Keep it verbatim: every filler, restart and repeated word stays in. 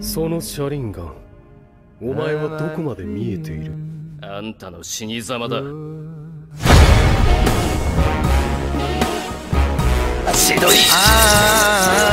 その車輪ガン、お前はどこまで見えている？ あんたの死に様だ。千鳥。